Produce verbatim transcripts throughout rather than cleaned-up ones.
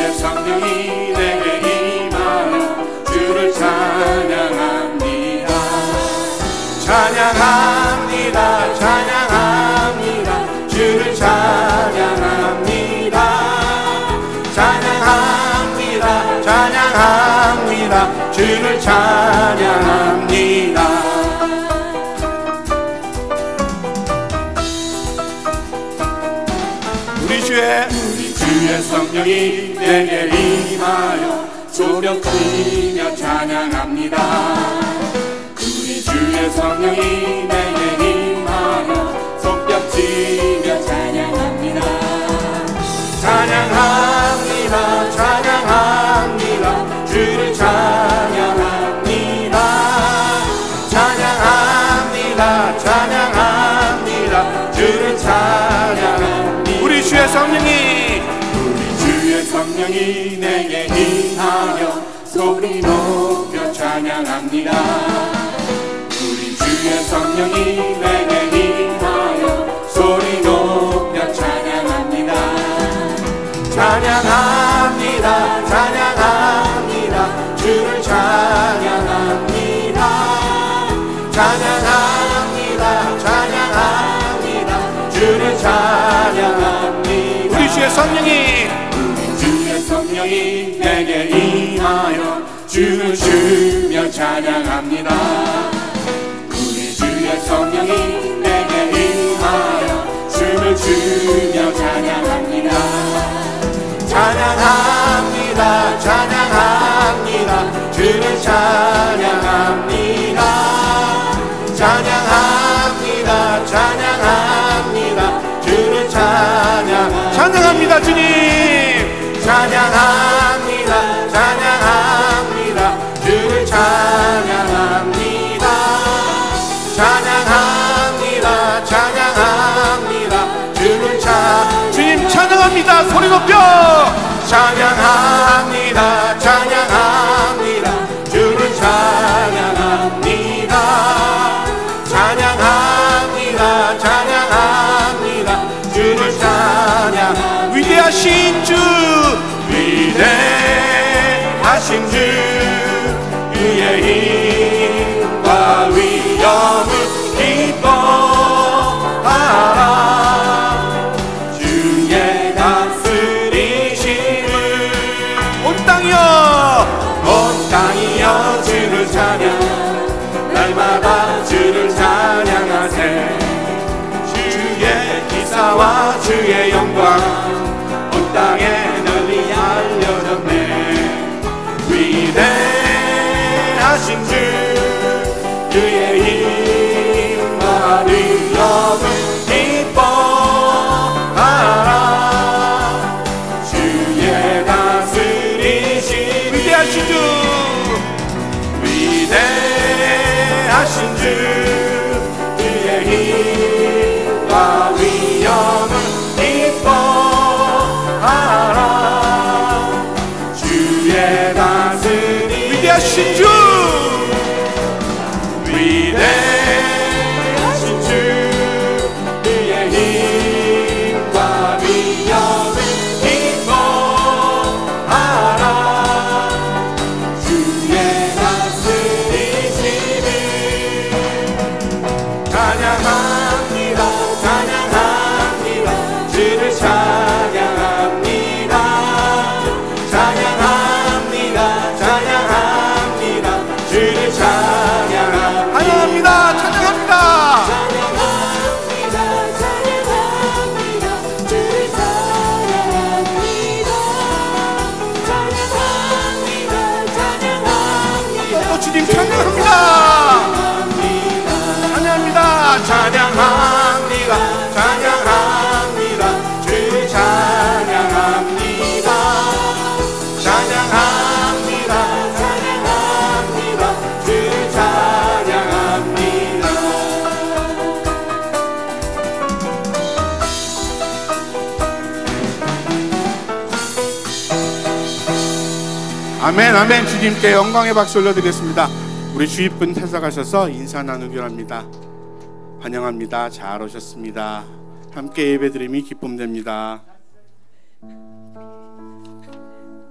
주의 성령이 내게 임하여 주를 찬양합니다. 찬양합니다. 찬양합니다. 주를 찬양합니다. 찬양합니다. 찬양합니다. 주를 찬양합니다. 우리 주의 우리 주의 성령이 내게 임하여 소리치며 찬양합니다. 우리 주의 성령이 내게 임하여 손뼉치며 찬양합니다. 찬양합니다. 찬양합니다. 주를 찬양합니다. 찬양합니다. 찬양합니다. 주를 찬양합니다. 우리 주의 성령이 우리 주의 성령이 내게 임하여 소리 높여 찬양합니다. 우리 주의 성령이 내게 임하여 소리 높여 찬양합니다. 찬양합니다. 찬양합니다. 주를 찬양합니다. 찬양합니다. 찬양합니다. 주를 찬양합니다. 우리 주의 성령이 우리 주의 성령이 내게 임하여 주를 주며 찬양합니다. 우리 주의 성령이 내게 임하여 주를 주며 찬양합니다. 찬양합니다. 찬양합니다. 주를 찬양합니다. 찬양합니다. 찬양합니다. 주를 찬양 찬양합니다. 주님 찬양합니다. 찬양합니다. 주를 찬양합니다. 찬양합니다. 찬양합니다. 주를 찬 주님 찬양합니다. 소리 높여 찬양합니다. 찬양합니다. 주를 찬양합니다. 찬양합니다. 찬양합니다. 주를 찬양 위대하신 주 위대하신 주 그의 힘과 위엄을 기뻐하라. 주의 다스리심을 온 땅이여 온 땅이여 주를 찬양 날마다 주를 찬양하세. 주의 기사와 주의 영광 온 땅에 널리 알려졌네. 위대하신 주 그의 힘과 위엄을 기뻐하라. 주의 다스리심 위대하신 주 위대하신 주 그의 힘과 위엄을 기뻐하라. 주의 다스리 위대하신 주 위대하신 주 그의 힘과 위엄을 기뻐하라. 주의 다스리심을 찬양합니다. 찬양합니다. 주를 찬양합니다. 찬양합니다. 찬양합니다. 주를 찬양합니다. 찬양합니다. 찬양합니다. 찬양합니다. 찬양합니다. 주를 찬양합니다. 찬양합니다. 찬양합니다. 또 주님 찬양합니다. 찬양합니다. 찬양합니다. 찬양합니다. 주를 찬양합니다. 찬양합니다. 찬양합니다. 주를 찬양합니다. 아멘 아멘. 주님께 영광의 박수 올려드리겠습니다. 우리 주입분 퇴석하셔서 인사 나누기 합니다. 환영합니다. 잘 오셨습니다. 함께 예배드림이 기쁨됩니다.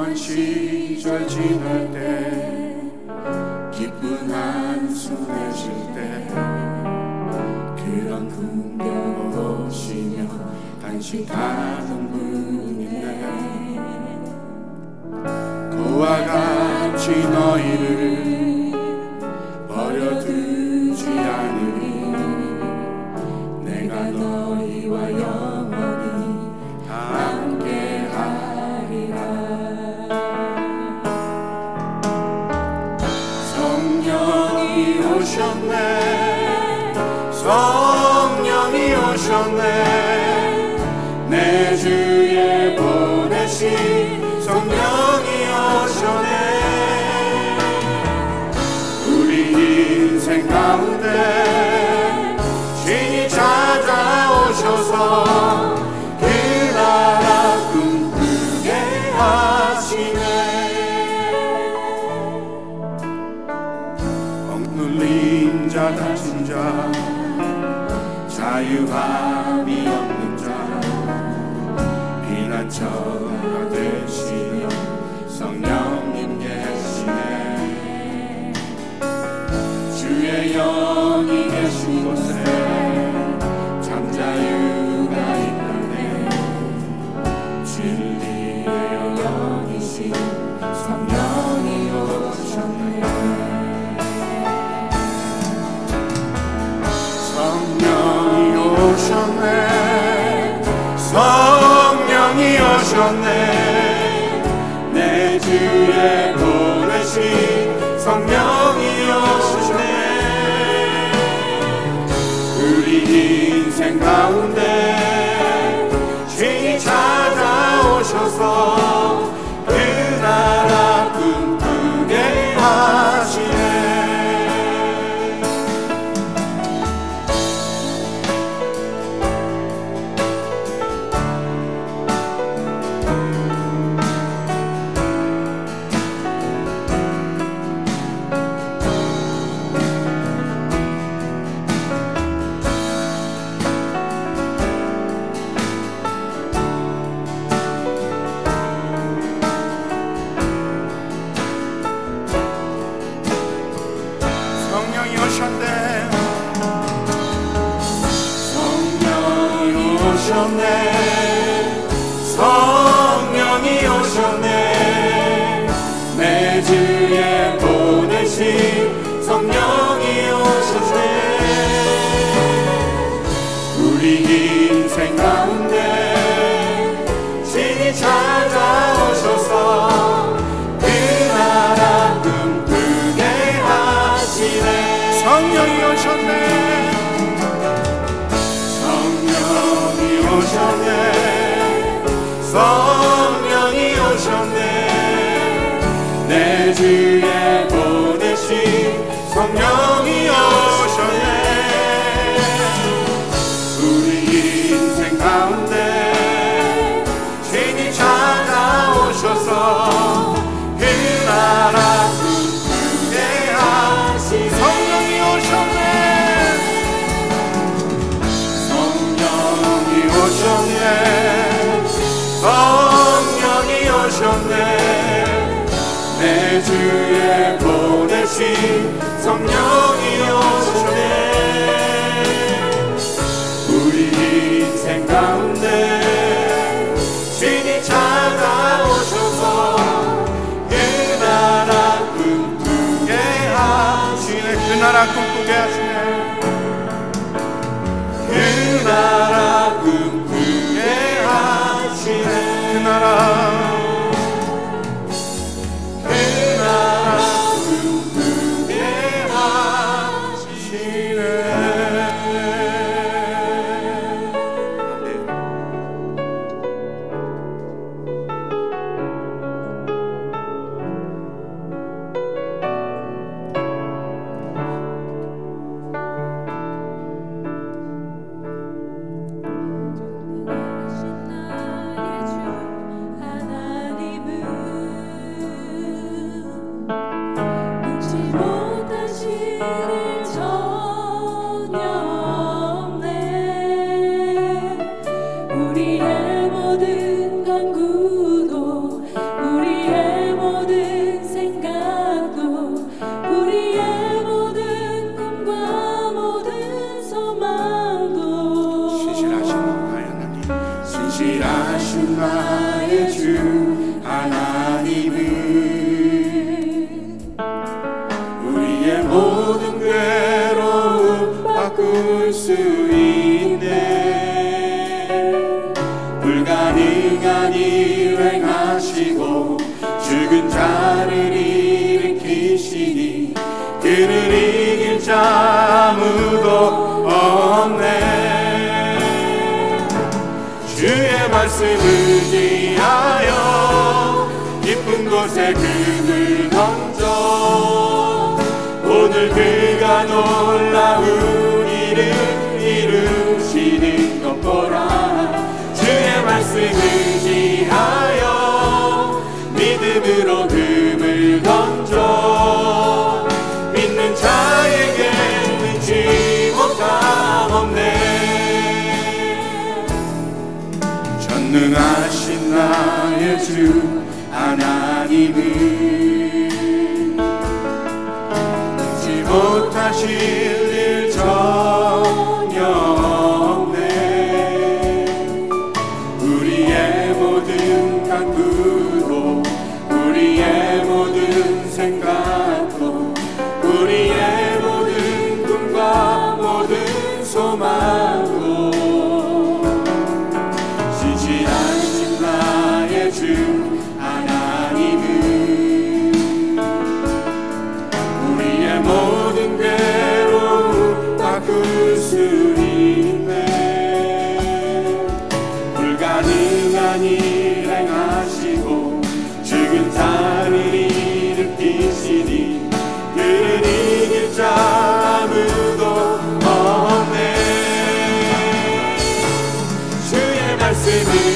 험한 시절 지날 때 기쁜 한숨 내쉴 때 그런 풍경 보시며 단식하는 분이네. 그와 같이 너희를 버려두지 않으리. 내가 너희와 영원히 함께하리라. 성령이 오셨네, 성령이 오셨네. 내 주에 보내신 성령이 오셨네. 우리 인생 가운데 신이 찾아오셔서 그 나라 꿈꾸게 하시네. 억눌린 자 다친 자 자유함이 없는 자 피난처가 되시는 성령님 계시네. 주의 영이 계신 곳에 잠자유가 있다네. 진리의 영이신 성령이 오셨네. 성령이 오셨네, 성령이 오셨네. 내 주에 보내신 성령이 오셨네. 우리 인생 가운데 신이 찾아오셔서 그 나라 꿈꾸게 하시네. 성령이 오셨네, 성령이 오셨네, 성령이 오셨네. 내 주에 보내신 성령이 오셨네. 우리 인생 가운데 신이 찾아오셔서 그 나라 꿈꾸게 하시네. 성령이 오셨네, 성령이 오셨네, 성령이 오셨네. 내 주에 보내신 성령이 오셨네. 우리 인생 가운데 신이 찾아오셔서 그 나라 꿈꾸게 하시네. 성령이 오셨네, 성령이 오셨네, 성령이 오셨네. 내 주에 보내신 성령이 오셨네. 우리 인생 가운데 신이 찾아오셔서 그 나라 꿈꾸게 하시네. 그 나라 꿈꾸게 하시네. 그 나라 꿈꾸게 하시네. 그 나라 나의 주 하나 하나님은 우리의 모든 괴로움 바꿀 수 있네. 불가능한 일 행하시고 죽은 자를 일으키시니 그를 이길 자 아무도 없네. 주의 말씀 의지하여 깊은 곳에 금을 던져 오늘 그가 놀라운 일을 이루시는 것 보라. 주의 말씀 의지하여 믿음으로 금을 던져 믿는 자에게 능치 못함 없네. 전능하신 나의 주 하나님은 능치 못하실 일 전혀 없네. 우리의 모든 간구도 우리의 모든 생각도 우리의 모든 꿈과 모든 소망도 신실하신 나의 주 하나님은 우리의 모든 괴로움 바꿀 수 있네. 불가능한 일 행하시고 죽은 자를 일으키시니 그를 이길 자 아무도 없네. 주의 말씀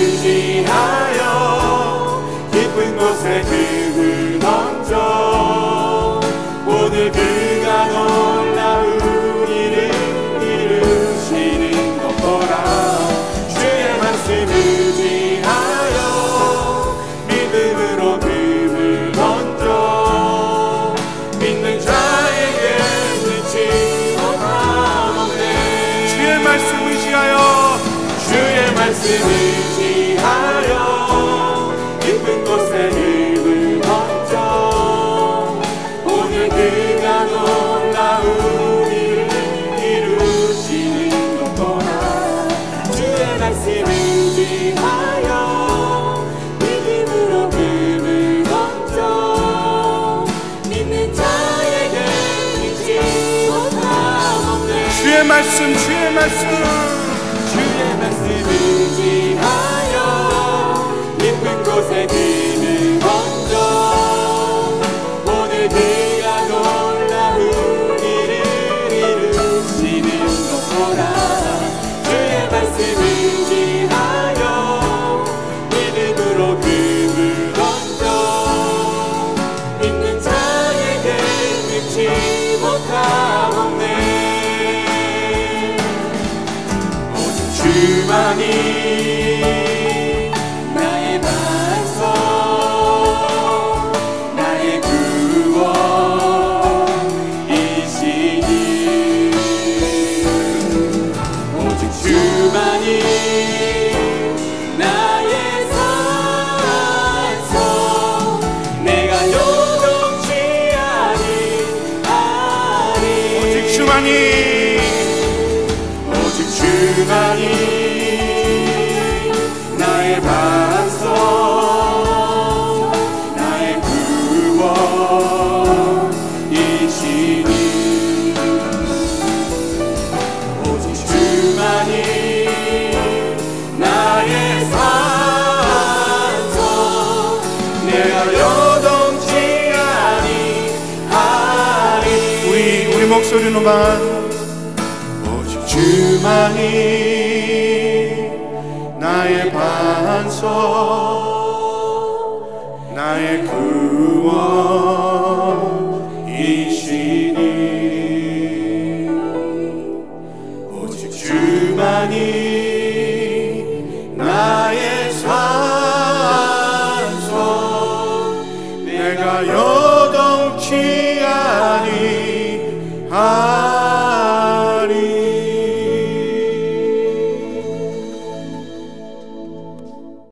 의지하여 깊은 곳에 금을 던져 오늘 그가 놀라운 일을 이루시는 것 보라. 주의 말씀 의지하여 믿음으로 금을 던져 믿는 자에게 능치 못함 없네. 주의 말씀 의지하여 주의 말씀 의지하여 깊은 곳에 금을 던져 오늘 그가 놀라운 일을 이루시는 것 보라. 주의 말씀 의지하여 믿음으로 금을 던져 믿는 자에게 능치 못함 없네. 주의 말씀 주의 말씀 주의 말씀 의지하여 깊은 곳에 금을 던져 오늘 그가 놀라운 일을 이루시는 것 보라. 주의 말씀 의지하여 믿음으로 금을 던져 믿는 자에게 능치 못함 없네. 오직 주만이 나의 반석 나의 구원이시니 오직 주만이 나의 산소 내가 요동치 아니하리. 오직 주만이 오직 주만이 나의 반석 나의 구원이시니 오직 주만이 나의 산소 내가 요동치 아니하리. 우리 우리 목소리로만 오직 주만이 나의 반석 나의 구원이시니 오직 주만이 나의 산소 내가 요동치 아니하리.